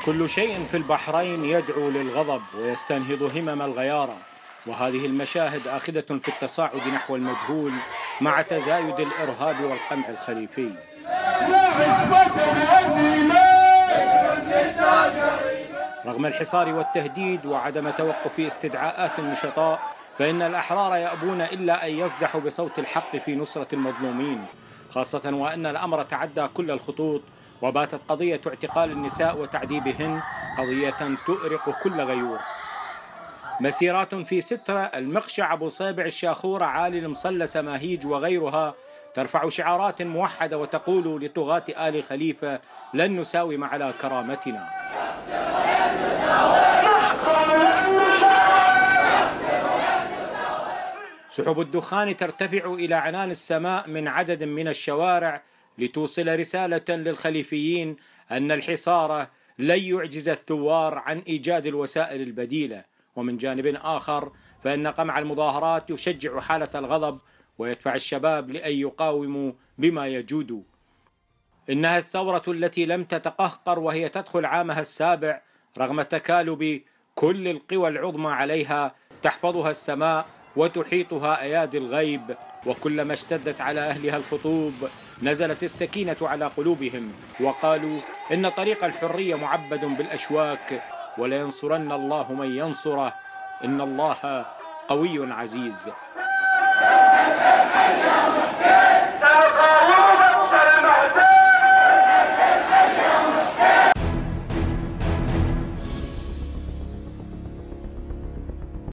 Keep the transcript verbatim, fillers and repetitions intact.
كل شيء في البحرين يدعو للغضب ويستنهض همم الغيارة، وهذه المشاهد آخذة في التصاعد نحو المجهول مع تزايد الإرهاب والقمع الخليفي. رغم الحصار والتهديد وعدم توقف استدعاءات النشطاء، فإن الأحرار يأبون إلا أن يصدحوا بصوت الحق في نصرة المظلومين، خاصة وأن الأمر تعدى كل الخطوط، وباتت قضية اعتقال النساء وتعذيبهن قضية تؤرق كل غيور. مسيرات في سترة، المقشع، أبو صيبع، الشاخورة، عالي المصلى، ماهيج وغيرها ترفع شعارات موحدة وتقول لطغاة آل خليفة: لن نساوم على كرامتنا. سحب الدخان ترتفع إلى عنان السماء من عدد من الشوارع لتوصل رسالة للخليفيين أن الحصار لن يعجز الثوار عن إيجاد الوسائل البديلة. ومن جانب آخر فإن قمع المظاهرات يشجع حالة الغضب ويدفع الشباب لأن يقاوموا بما يجود. إنها الثورة التي لم تتقهقر وهي تدخل عامها السابع رغم تكالب كل القوى العظمى عليها، تحفظها السماء وتحيطها أيادي الغيب، وكلما اشتدت على أهلها الخطوب نزلت السكينة على قلوبهم وقالوا: إن طريق الحرية معبد بالأشواك، ولينصرن الله من ينصره، إن الله قوي عزيز. سنقاوم بأس المعتاد.